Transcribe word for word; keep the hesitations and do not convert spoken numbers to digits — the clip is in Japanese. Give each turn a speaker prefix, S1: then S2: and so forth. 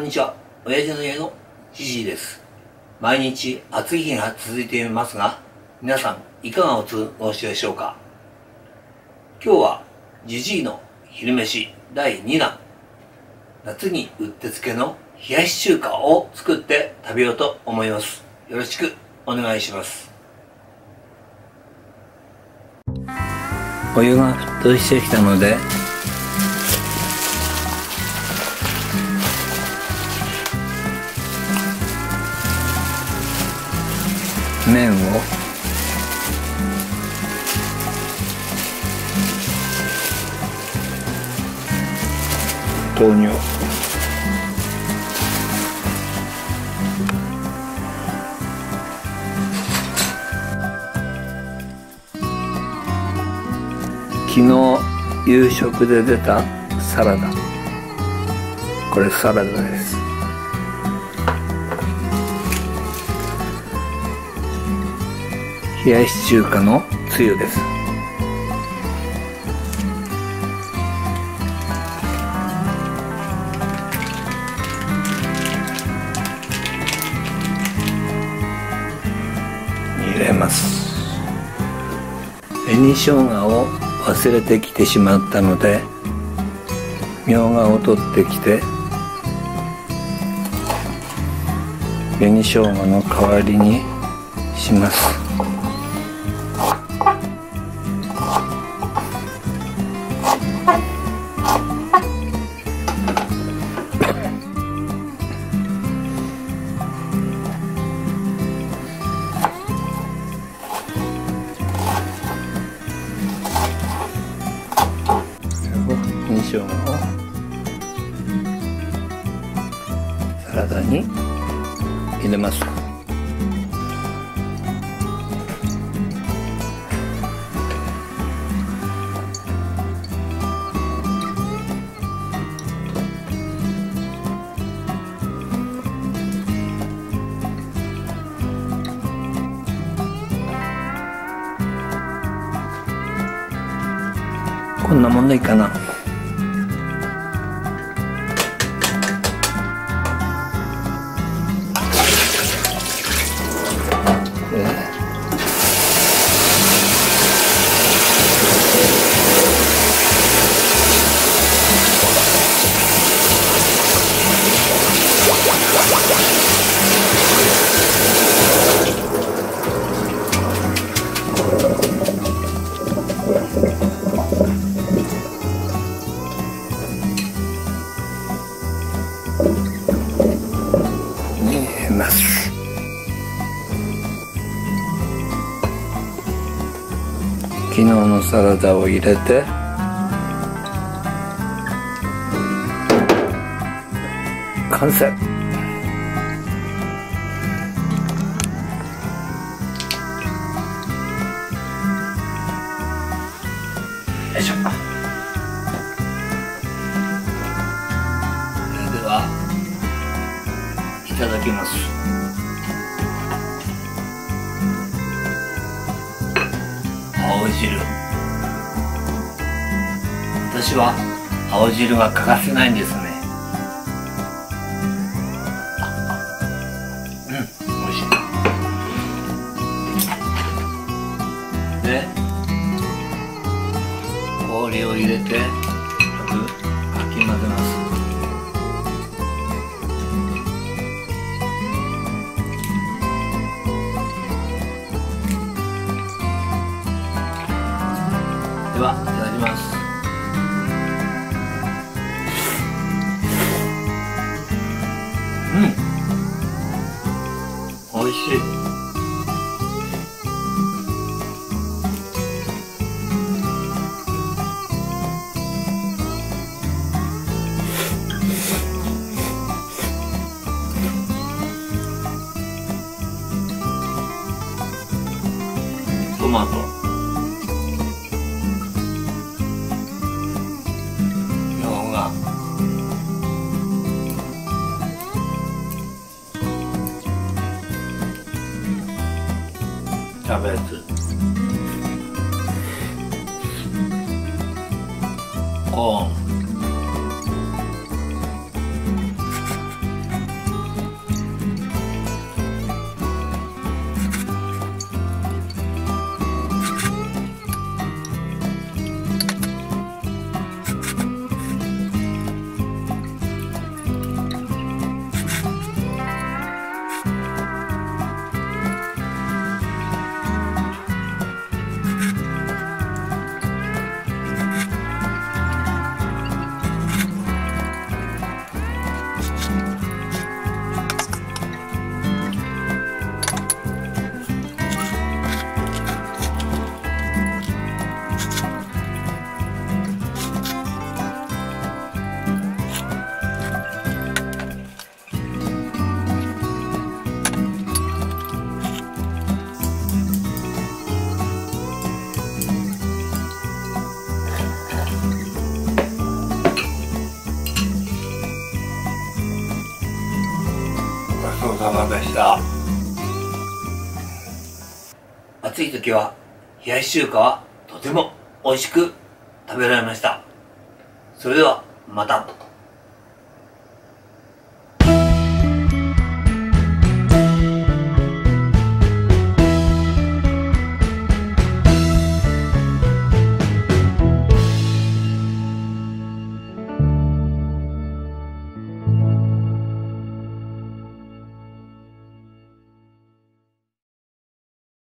S1: にちは、親父の家のじじいです。毎日暑い日が続いていますが、皆さんいかがお過ごしでしょうか。今日はじじいの昼飯だいにだん、夏にうってつけの冷やし中華を作って食べようと思います。よろしくお願いします。お湯が沸騰してきたので、麺を投入。昨日夕食で出たサラダ、これサラダです。冷やし中華のつゆです。入れます。紅生姜を忘れてきてしまったので、みょうがを取ってきて紅生姜の代わりにします。紅生姜をサラダに入れます。こんなもんでいいかな。入れます。昨日のサラダを入れて、完成。よいしょ。それではいただきます。青汁。私は青汁が欠かせないんですね。うん、美味しい。で、氷を入れてよくかき混ぜます。では、いただきます。うん、おいしい。トマト、みょうが、キャベツ、コーン、 暑い時は冷やし中華はとても美味しく食べられました。それではまた。